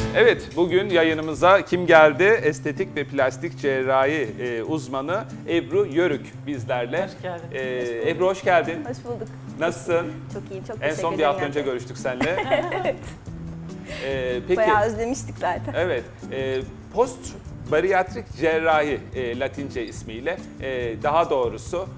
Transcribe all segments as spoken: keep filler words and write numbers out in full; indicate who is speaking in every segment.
Speaker 1: Evet, bugün yayınımıza kim geldi? Estetik ve plastik cerrahi e, uzmanı Ebru Yörük bizlerle.
Speaker 2: Hoş geldin.
Speaker 1: E,
Speaker 2: Hoş bulduk.
Speaker 1: Ebru hoş geldin.
Speaker 3: Hoş bulduk.
Speaker 1: Nasılsın?
Speaker 3: Çok iyiyim, çok
Speaker 1: En
Speaker 3: teşekkür ederim.
Speaker 1: son bir hafta önce görüştük seninle.
Speaker 3: Evet.
Speaker 1: E, peki,
Speaker 3: Bayağı özlemiştik zaten.
Speaker 1: evet, e, post bariyatrik cerrahi e, Latince ismiyle, e, daha doğrusu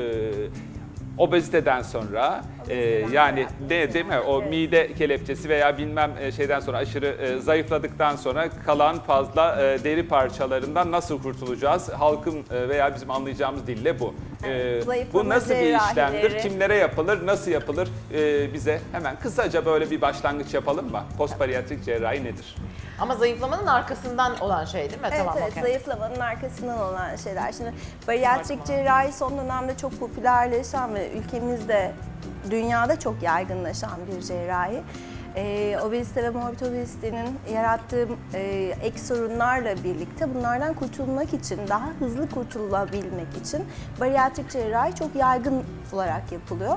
Speaker 1: e, obeziteden sonra e, yani ne değil mi o
Speaker 3: Evet.
Speaker 1: mide kelepçesi veya bilmem e, şeyden sonra aşırı e, zayıfladıktan sonra kalan fazla e, deri parçalarından nasıl kurtulacağız? Halkın e, veya bizim anlayacağımız dille bu.
Speaker 3: Evet,
Speaker 1: E,
Speaker 3: zayıflama
Speaker 1: bu nasıl bir işlemdir?
Speaker 3: cerrahileri.
Speaker 1: Kimlere yapılır? Nasıl yapılır? E, bize hemen kısaca böyle bir başlangıç yapalım mı? Post bariyatrik cerrahi nedir?
Speaker 2: Ama zayıflamanın arkasından olan şey değil mi?
Speaker 3: Evet,
Speaker 2: Tamam,
Speaker 3: evet
Speaker 2: okey.
Speaker 3: zayıflamanın arkasından olan şeyler. Şimdi bariyatrik cerrahi son dönemde çok popülerleşen ve ülkemizde, dünyada çok yaygınlaşan bir cerrahi. Ee, obezite ve morbid obezitenin yarattığı e, ek sorunlarla birlikte bunlardan kurtulmak için, daha hızlı kurtulabilmek için bariyatrik cerrahi çok yaygın olarak yapılıyor.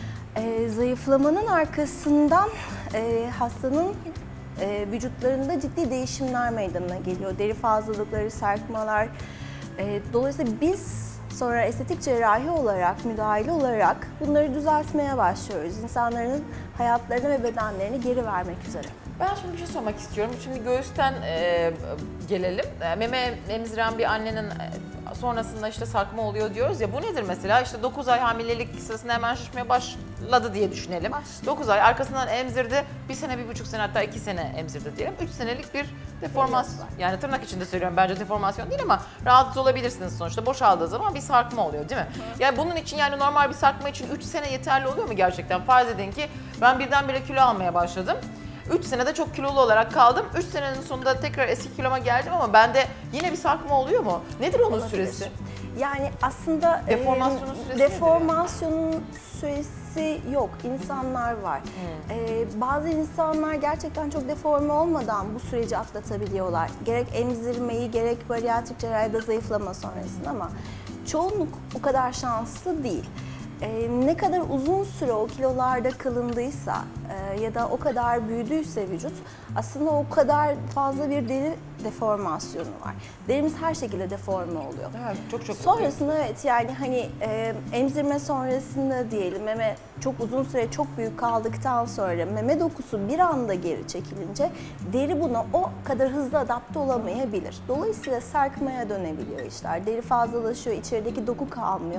Speaker 3: Ee, zayıflamanın arkasından e, hastanın e, vücutlarında ciddi değişimler meydana geliyor. Deri fazlalıkları, sarkmalar. E, dolayısıyla biz sonra estetik cerrahi olarak, müdahale olarak bunları düzeltmeye başlıyoruz. İnsanların hayatlarını ve bedenlerini geri vermek üzere.
Speaker 2: Ben şimdi bir şey sormak istiyorum. Şimdi göğüsten e, gelelim. E, meme emziren bir annenin e, sonrasında işte sarkma oluyor diyoruz ya. Bu nedir mesela? İşte dokuz ay hamilelik sırasında hemen şişmeye başladı diye düşünelim.
Speaker 3: Başladı.
Speaker 2: dokuz ay arkasından emzirdi. Bir sene, bir buçuk sene hatta iki sene emzirdi diyelim. üç senelik bir deformasyon. Yani tırnak içinde söylüyorum, bence deformasyon değil ama rahatsız olabilirsiniz sonuçta. Boşaldığı zaman bir sarkma oluyor değil mi? Hı. Yani bunun için, yani normal bir sarkma için üç sene yeterli oluyor mu gerçekten? Farz edin ki ben birdenbire kilo almaya başladım. üç senede çok kilolu olarak kaldım. üç senenin sonunda tekrar eski kiloma geldim ama bende yine bir sarkma oluyor mu? Nedir onun
Speaker 3: Olabilir.
Speaker 2: süresi?
Speaker 3: Yani aslında
Speaker 2: Deformasyonun
Speaker 3: e,
Speaker 2: süresi
Speaker 3: deformasyonun süresi yok. İnsanlar var.
Speaker 2: Hmm.
Speaker 3: E, bazı insanlar gerçekten çok deforme olmadan bu süreci atlatabiliyorlar. Gerek emzirmeyi, gerek bariyatrik cerrahide zayıflama sonrasında ama çoğunluk o kadar şanslı değil. Ee, ne kadar uzun süre o kilolarda kalındıysa e, ya da o kadar büyüdüyse vücut, aslında o kadar fazla bir deri deformasyonu var. Derimiz her şekilde deforme oluyor.
Speaker 2: Evet, çok çok.
Speaker 3: Sonrasında evet, yani hani e, emzirme sonrasında diyelim, meme çok uzun süre çok büyük kaldıktan sonra meme dokusu bir anda geri çekilince deri buna o kadar hızlı adapte olamayabilir. Dolayısıyla sarkmaya dönebiliyor işler. Deri fazlalaşıyor, içerideki doku kalmıyor.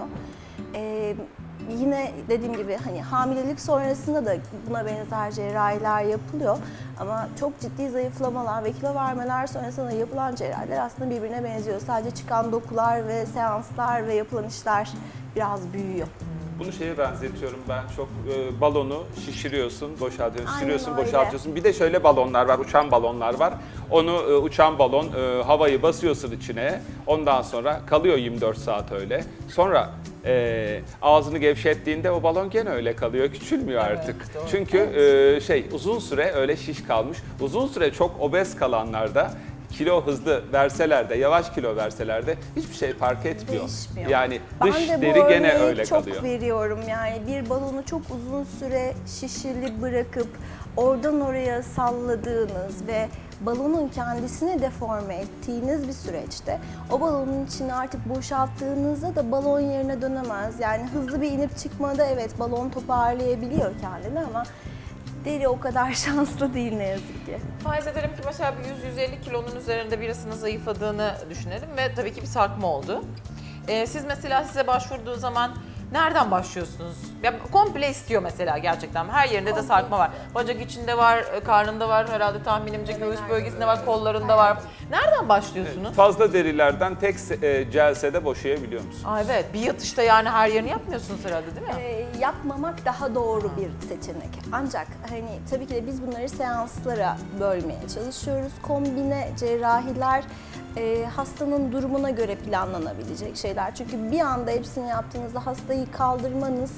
Speaker 3: E, Yine dediğim gibi hani hamilelik sonrasında da buna benzer cerrahiler yapılıyor ama çok ciddi zayıflamalar ve kilo vermeler sonrasında yapılan cerrahiler aslında birbirine benziyor. Sadece çıkan dokular ve seanslar ve yapılan işler biraz büyüyor.
Speaker 1: Bunu şeye benzetiyorum ben çok, e, balonu şişiriyorsun, boşaltıyorsun,
Speaker 3: Aynen
Speaker 1: şişiriyorsun,
Speaker 3: öyle.
Speaker 1: boşaltıyorsun. Bir de şöyle balonlar var, uçan balonlar var. Onu e, uçan balon, e, havayı basıyorsun içine, ondan sonra kalıyor yirmi dört saat öyle. Sonra e, ağzını gevşettiğinde o balon gene öyle kalıyor, küçülmüyor
Speaker 2: Evet,
Speaker 1: artık.
Speaker 2: doğru.
Speaker 1: Çünkü e, şey uzun süre öyle şiş kalmış, uzun süre çok obez kalanlarda kilo hızlı verseler de, yavaş kilo verseler de hiçbir şey fark etmiyor.
Speaker 3: Değişmiyor.
Speaker 1: Yani
Speaker 3: Ben
Speaker 1: dış
Speaker 3: de bu
Speaker 1: deri gene
Speaker 3: örneği
Speaker 1: öyle
Speaker 3: çok
Speaker 1: kalıyor.
Speaker 3: veriyorum. Yani bir balonu çok uzun süre şişili bırakıp oradan oraya salladığınız ve balonun kendisini deforme ettiğiniz bir süreçte o balonun içini artık boşalttığınızda da balon yerine dönemez. Yani hızlı bir inip çıkmada evet balon toparlayabiliyor kendini ama deri o kadar şanslı değil ne yazık ki.
Speaker 2: Farz edelim ki mesela bir yüz yüz elli kilonun üzerinde birisinin zayıfladığını düşünelim ve tabii ki bir sarkma oldu. Ee, siz mesela size başvurduğu zaman nereden başlıyorsunuz? Ya komple istiyor mesela gerçekten. Her yerinde de sarkma var. Bacak içinde var, karnında var, herhalde tahminimce göğüs bölgesinde var, kollarında var. Nereden başlıyorsunuz?
Speaker 1: Fazla derilerden tek e, celsede boşayabiliyor musun?
Speaker 2: Aa, evet, bir yatışta yani her yerini yapmıyorsunuz herhalde değil mi?
Speaker 3: Ee, yapmamak daha doğru bir seçenek. Ancak hani tabii ki de biz bunları seanslara bölmeye çalışıyoruz. Kombine cerrahiler e, hastanın durumuna göre planlanabilecek şeyler. Çünkü bir anda hepsini yaptığınızda hastayı kaldırmanız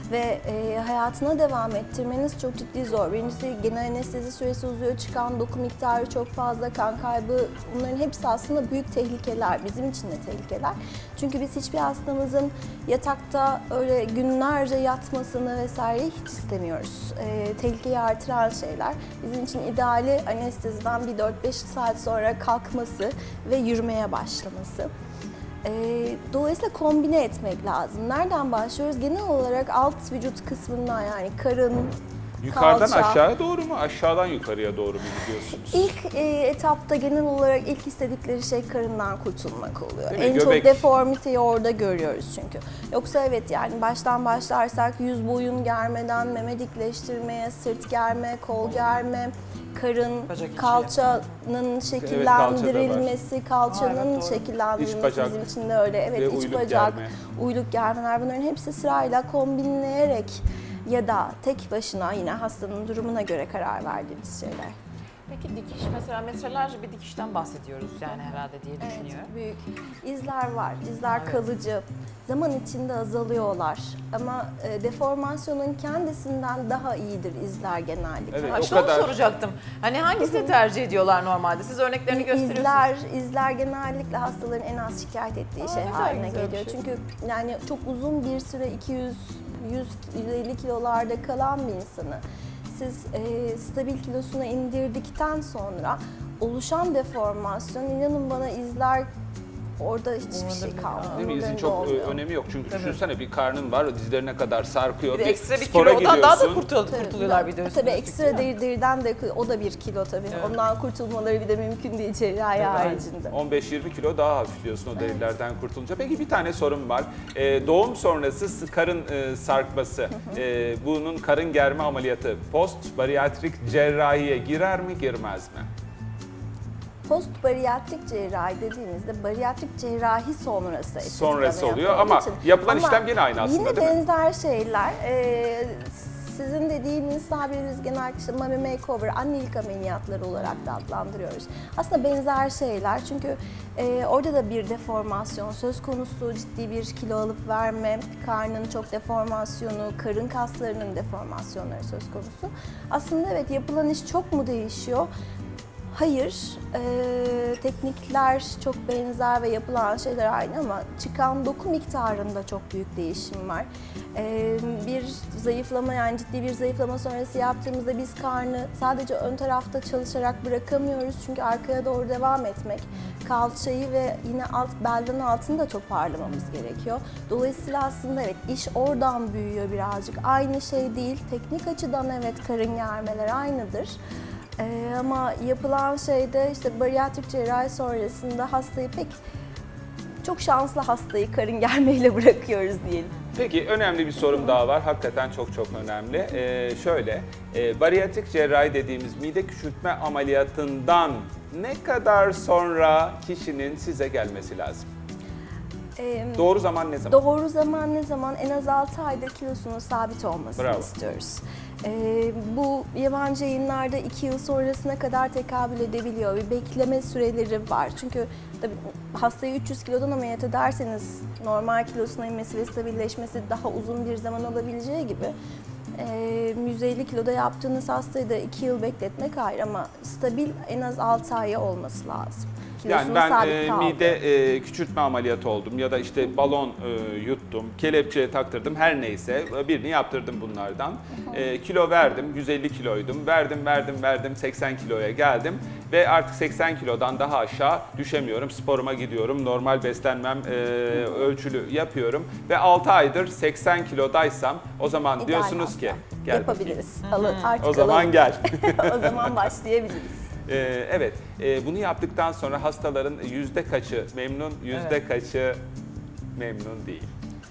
Speaker 3: ve e, hayatına devam ettirmeniz çok ciddi zor. Birincisi genel anestezi süresi uzuyor, çıkan doku miktarı çok fazla, kan kaybı, bunların hepsi aslında büyük tehlikeler, bizim için de tehlikeler. Çünkü biz hiçbir hastamızın yatakta öyle günlerce yatmasını vesaire hiç istemiyoruz. E, tehlikeyi artıran şeyler. Bizim için ideali anesteziden bir dört beş saat sonra kalkması ve yürümeye başlaması. E, dolayısıyla kombine etmek lazım. Nereden başlıyoruz? Genel olarak alt vücut kısmından, yani karın,
Speaker 1: Yukarıdan
Speaker 3: kalça.
Speaker 1: aşağıya doğru mu, aşağıdan yukarıya doğru mu gidiyorsunuz?
Speaker 3: İlk e, etapta genel olarak ilk istedikleri şey karından kurtulmak oluyor.
Speaker 1: Değil mi?
Speaker 3: En
Speaker 1: Göbek.
Speaker 3: çok deformiteyi orada görüyoruz çünkü. Yoksa evet, yani baştan başlarsak yüz boyun germeden meme dikleştirmeye, sırt germe, kol germe, karın,
Speaker 2: Bacak içi.
Speaker 3: kalçanın şekillendirilmesi, kalçanın
Speaker 2: Aa, evet, doğru.
Speaker 3: şekillendirilmesi
Speaker 1: İç bacak
Speaker 3: bizim için de öyle. Evet,
Speaker 1: ve
Speaker 3: iç
Speaker 1: uyluk
Speaker 3: bacak,
Speaker 1: germe.
Speaker 3: uyluk germeler, bunların hepsi sırayla kombinleyerek ya da tek başına, yine hastanın durumuna göre karar verdiğimiz şeyler.
Speaker 2: Peki dikiş, mesela metrelerce bir dikişten bahsediyoruz yani herhalde diye düşünüyorum.
Speaker 3: Evet, büyük izler var. İzler
Speaker 2: Evet.
Speaker 3: kalıcı. Zaman içinde azalıyorlar. Ama e, deformasyonun kendisinden daha iyidir izler genellikle.
Speaker 1: Evet,
Speaker 2: Ha,
Speaker 1: o
Speaker 2: işte onu
Speaker 1: kadar-
Speaker 2: soracaktım. Hani hangisini tercih ediyorlar normalde? Siz örneklerini gösteriyorsunuz.
Speaker 3: İzler, izler genellikle hastaların en az şikayet ettiği
Speaker 2: Aa,
Speaker 3: şey
Speaker 2: ne kadar
Speaker 3: haline
Speaker 2: güzel bir
Speaker 3: geliyor.
Speaker 2: şey.
Speaker 3: Çünkü yani çok uzun bir süre iki yüz yüz yüz elli kilolarda kalan bir insanı siz e, stabil kilosuna indirdikten sonra oluşan deformasyon, inanın bana, izler orada hiçbir
Speaker 2: Umurunda
Speaker 3: şey
Speaker 2: bile-
Speaker 3: kalmıyor.
Speaker 1: Değil mi? İzin
Speaker 3: Umurlarında
Speaker 1: çok e,
Speaker 3: olmuyor.
Speaker 1: önemi yok. Çünkü
Speaker 2: Tabii.
Speaker 1: düşünsene, bir karnın var, dizlerine kadar sarkıyor.
Speaker 2: Bir de ekstra bir
Speaker 1: spora
Speaker 2: kilodan daha da
Speaker 1: gidiyorsun.
Speaker 2: kurtul
Speaker 3: Tabii,
Speaker 2: kurtuluyorlar bir de üstüne.
Speaker 3: Tabii
Speaker 2: üstlük,
Speaker 3: ekstra
Speaker 2: değil mi?
Speaker 3: deri, deriden de, o da bir kilo tabii.
Speaker 2: Evet.
Speaker 3: Ondan kurtulmaları bir de mümkün değil cerrahi
Speaker 2: Evet.
Speaker 3: haricinde.
Speaker 1: on beş yirmi kilo daha hafifliyorsun o derilerden kurtulunca. Peki bir tane sorum var. Ee, doğum sonrası karın e, sarkması, e, bunun karın germe ameliyatı post bariyatrik cerrahiye girer mi, girmez mi?
Speaker 3: Post bariyatrik cerrahi dediğimizde bariyatrik cerrahi sonrası estetik
Speaker 1: Sonrası
Speaker 3: ameliyat
Speaker 1: oluyor
Speaker 3: olduğu
Speaker 1: ama
Speaker 3: için.
Speaker 1: yapılan
Speaker 3: Ama
Speaker 1: işlem yine aynı aslında,
Speaker 3: yine
Speaker 1: değil mi?
Speaker 3: benzer şeyler. Ee, sizin dediğiniz tabiri biz genellikle işte mummy makeover, annelik ameliyatları olarak da adlandırıyoruz. Aslında benzer şeyler, çünkü e, orada da bir deformasyon söz konusu, ciddi bir kilo alıp verme, karnın çok deformasyonu, karın kaslarının deformasyonları söz konusu. Aslında evet, yapılan iş çok mu değişiyor? Hayır, e, teknikler çok benzer ve yapılan şeyler aynı ama çıkan doku miktarında çok büyük değişim var. E, bir zayıflama, yani ciddi bir zayıflama sonrası yaptığımızda biz karnı sadece ön tarafta çalışarak bırakamıyoruz. Çünkü arkaya doğru devam etmek, kalçayı ve yine alt belden altını da toparlamamız gerekiyor. Dolayısıyla aslında evet, iş oradan büyüyor birazcık. Aynı şey değil, teknik açıdan evet karın germeler aynıdır. Ee, ama yapılan şeyde işte bariyatrik cerrahi sonrasında hastayı pek, çok şanslı hastayı karın germeyle bırakıyoruz diyelim.
Speaker 1: Peki önemli bir sorum daha var. Hakikaten çok çok önemli. Ee, şöyle, e, bariyatrik cerrahi dediğimiz mide küçültme ameliyatından ne kadar sonra kişinin size gelmesi lazım?
Speaker 3: Ee,
Speaker 1: Doğru zaman ne zaman?
Speaker 3: Doğru zaman ne zaman? En az altı aydır kilosunun sabit olmasını
Speaker 1: Bravo.
Speaker 3: istiyoruz. Ee, bu yabancı yayınlarda iki yıl sonrasına kadar tekabül edebiliyor. Bir bekleme süreleri var. Çünkü tabii hastayı üç yüz kilodan ameliyat ederseniz normal kilosuna inmesi ve stabilleşmesi daha uzun bir zaman alabileceği gibi e, yüz elli kiloda yaptığınız hastayı da iki yıl bekletmek ayrı, ama stabil en az altı ay olması lazım.
Speaker 1: Yani
Speaker 3: Kilosunun
Speaker 1: ben
Speaker 3: sabit
Speaker 1: e,
Speaker 3: kaldığı.
Speaker 1: mide e, küçültme ameliyatı oldum ya da işte balon e, yuttum, kelepçe taktırdım, her neyse birini yaptırdım bunlardan. E, kilo verdim, yüz elli kiloydum, verdim verdim verdim seksen kiloya geldim ve artık seksen kilodan daha aşağı düşemiyorum. Sporuma gidiyorum, normal beslenmem e, ölçülü yapıyorum ve altı aydır seksen kilodaysam o zaman
Speaker 3: İdeal
Speaker 1: diyorsunuz
Speaker 3: hasta.
Speaker 1: ki gel
Speaker 3: yapabiliriz. Alın, artık
Speaker 1: o zaman
Speaker 3: alalım.
Speaker 1: gel.
Speaker 3: O zaman başlayabiliriz.
Speaker 1: Ee, evet, e, bunu yaptıktan sonra hastaların yüzde kaçı memnun, yüzde
Speaker 2: Evet.
Speaker 1: kaçı memnun değil?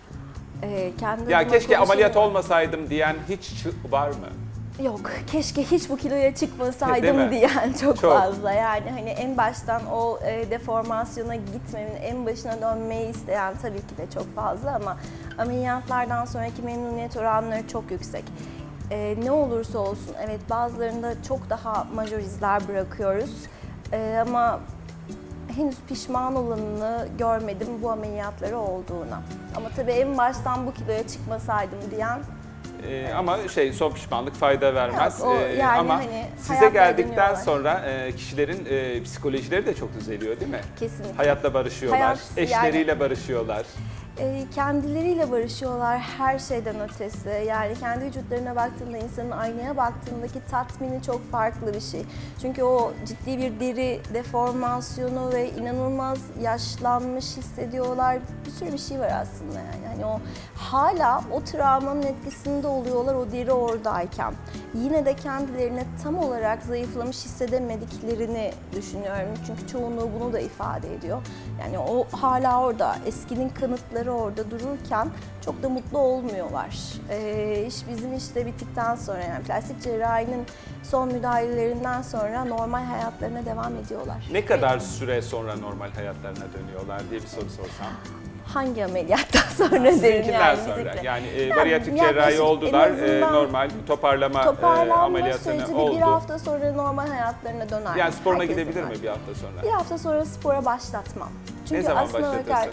Speaker 3: Ee, kendi
Speaker 1: Ya
Speaker 3: adıma
Speaker 1: keşke ameliyat
Speaker 3: konuşayım.
Speaker 1: olmasaydım diyen hiç çı- var mı?
Speaker 3: Yok, keşke hiç bu kiloya
Speaker 1: Değil mi?
Speaker 3: çıkmasaydım diyen çok,
Speaker 1: Çok.
Speaker 3: fazla. Yani hani en baştan o e, deformasyona gitmemin, en başına dönmeyi isteyen tabii ki de çok fazla, ama ameliyatlardan sonraki memnuniyet oranları çok yüksek. E, ne olursa olsun evet, bazılarında çok daha majör izler bırakıyoruz. E, ama henüz pişman olanını görmedim bu ameliyatları olduğuna. Ama tabii en baştan bu kiloya çıkmasaydım diyen
Speaker 1: e, ama şey son pişmanlık fayda vermez.
Speaker 3: Yok, o
Speaker 1: E,
Speaker 3: yani
Speaker 1: ama
Speaker 3: hani
Speaker 1: size
Speaker 3: hayatla
Speaker 1: geldikten
Speaker 3: dönüyorlar.
Speaker 1: sonra e, kişilerin e, psikolojileri de çok düzeliyor değil mi?
Speaker 3: Kesinlikle.
Speaker 1: Hayatla barışıyorlar,
Speaker 3: Hayat,
Speaker 1: eşleriyle
Speaker 3: yani-
Speaker 1: barışıyorlar.
Speaker 3: E, kendileriyle barışıyorlar her şeyden ötesi. Yani kendi vücutlarına baktığında, insanın aynaya baktığındaki tatmini çok farklı bir şey. Çünkü o ciddi bir deri deformasyonu ve inanılmaz yaşlanmış hissediyorlar. Bir sürü bir şey var aslında yani. Hani o hala o travmanın etkisinde oluyorlar o deri oradayken. Yine de kendilerine tam olarak zayıflamış hissedemediklerini düşünüyorum. Çünkü çoğunluğu bunu da ifade ediyor. Yani o hala orada, eskinin kanıtları orada dururken çok da mutlu olmuyorlar. Ee, iş bizim işte bittikten sonra, yani plastik cerrahinin son müdahalelerinden sonra normal hayatlarına devam ediyorlar.
Speaker 1: Ne kadar süre sonra normal hayatlarına dönüyorlar diye bir soru sorsam.
Speaker 3: Hangi ameliyattan sonra derim
Speaker 1: Sizinkinden
Speaker 3: yani
Speaker 1: sonra.
Speaker 3: bizimkiler.
Speaker 1: Yani e,
Speaker 3: Ya,
Speaker 1: bariyatrik
Speaker 3: yaklaşık
Speaker 1: cerrahi
Speaker 3: en
Speaker 1: oldular, e,
Speaker 3: azından
Speaker 1: normal toparlama, e,
Speaker 3: Toparlanma
Speaker 1: ameliyatını
Speaker 3: süreci bir,
Speaker 1: oldu.
Speaker 3: bir hafta sonra normal hayatlarına döner.
Speaker 1: Yani sporuna
Speaker 3: Herkesin
Speaker 1: gidebilir
Speaker 3: var.
Speaker 1: mi bir hafta sonra?
Speaker 3: Bir hafta sonra spora başlatmam. Çünkü
Speaker 1: Ne zaman
Speaker 3: aslına
Speaker 1: başlatırsın?
Speaker 3: bakar,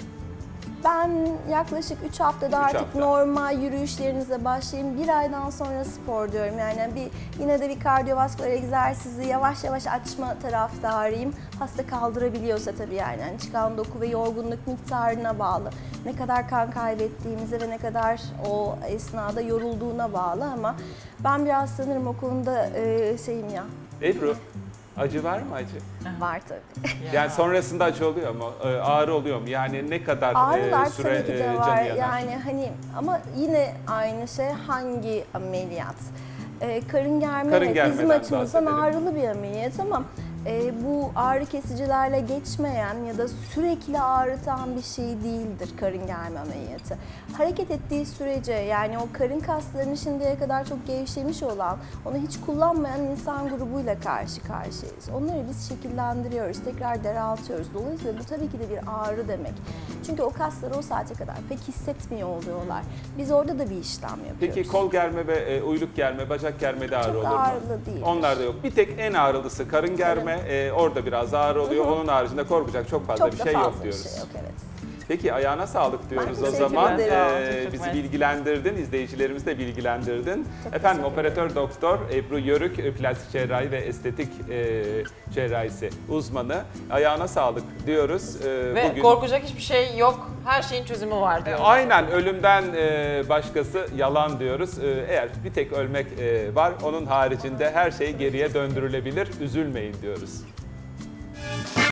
Speaker 3: ben yaklaşık üç haftada
Speaker 1: Üç
Speaker 3: artık
Speaker 1: hafta.
Speaker 3: normal yürüyüşlerinize başlayayım. Bir aydan sonra spor diyorum. Yani bir yine de bir kardiyovasküler egzersizi yavaş yavaş açma taraftarıyım. Hasta kaldırabiliyorsa tabii yani. yani çıkan doku ve yorgunluk miktarına bağlı. Ne kadar kan kaybettiğimize ve ne kadar o esnada yorulduğuna bağlı ama ben biraz sanırım o konuda e, şeyim ya.
Speaker 1: Ebru, acı var mı acı?
Speaker 3: Var tabii.
Speaker 1: Yani sonrasında acı oluyor mu? E, ağrı oluyor mu? Yani ne kadar
Speaker 3: Ağrılar
Speaker 1: e, süre
Speaker 3: tabii ki de
Speaker 1: e,
Speaker 3: var.
Speaker 1: canı yanar?
Speaker 3: Yani hani ama yine aynı şey hangi ameliyat? Ee, karın germe
Speaker 1: Karın
Speaker 3: evet,
Speaker 1: germeden
Speaker 3: bizim açımızdan
Speaker 1: bahsedelim.
Speaker 3: ağrılı bir ameliyat ama e, bu ağrı kesicilerle geçmeyen ya da sürekli ağrıtan bir şey değildir karın germe ameliyatı. Hareket ettiği sürece, yani o karın kaslarını şimdiye kadar çok gevşemiş olan, onu hiç kullanmayan insan grubuyla karşı karşıyayız. Onları biz şekillendiriyoruz, tekrar daraltıyoruz. Dolayısıyla bu tabii ki de bir ağrı demek. Çünkü o kasları o saate kadar pek hissetmiyor oluyorlar. Biz orada da bir işlem yapıyoruz.
Speaker 1: Peki kol germe ve e, uyluk germe, bacak germe de ağrı
Speaker 3: Çok
Speaker 1: olur mu?
Speaker 3: ağrılı değil.
Speaker 1: Onlar da yok. Bir tek en ağrılısı karın germe. E, orada biraz ağrı oluyor. Onun haricinde korkacak çok fazla
Speaker 3: Çok
Speaker 1: bir
Speaker 3: da
Speaker 1: şey
Speaker 3: fazla
Speaker 1: yok diyoruz.
Speaker 3: bir şey yok, evet.
Speaker 1: Peki ayağına sağlık diyoruz o
Speaker 3: teşekkür
Speaker 1: zaman.
Speaker 3: ederim.
Speaker 1: Ee,
Speaker 2: Çok
Speaker 1: bizi
Speaker 2: mersi.
Speaker 1: bilgilendirdin, izleyicilerimizi de bilgilendirdin.
Speaker 3: Çok
Speaker 1: Efendim
Speaker 3: teşekkür
Speaker 1: operatör doktor Ebru Yörük, plastik cerrahi ve estetik e, cerrahisi uzmanı. Ayağına sağlık diyoruz. Ee,
Speaker 2: Ve
Speaker 1: bugün
Speaker 2: korkacak hiçbir şey yok. Her şeyin çözümü var
Speaker 1: E,
Speaker 2: diyoruz.
Speaker 1: aynen ölümden e, başkası yalan diyoruz. E, eğer bir tek ölmek e, var, onun haricinde her şey geriye döndürülebilir. Üzülmeyin diyoruz.